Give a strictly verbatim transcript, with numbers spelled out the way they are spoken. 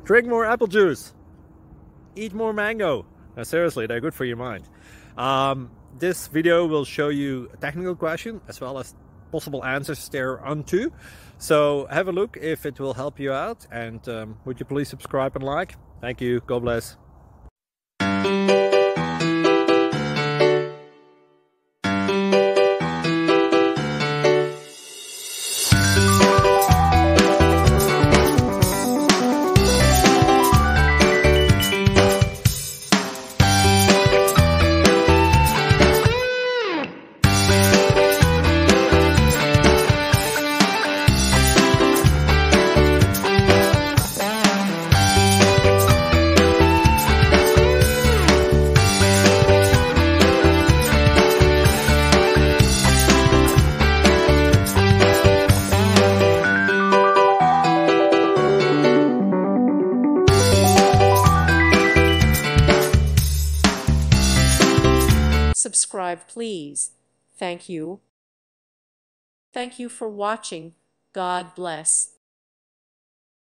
Drink more apple juice. Eat more mango. Now, seriously, they're good for your mind. Um, this video will show you a technical question as well as possible answers thereunto. So have a look if it will help you out. And um, would you please subscribe and like? Thank you. God bless. Subscribe, please. Thank you. Thank you for watching. God bless.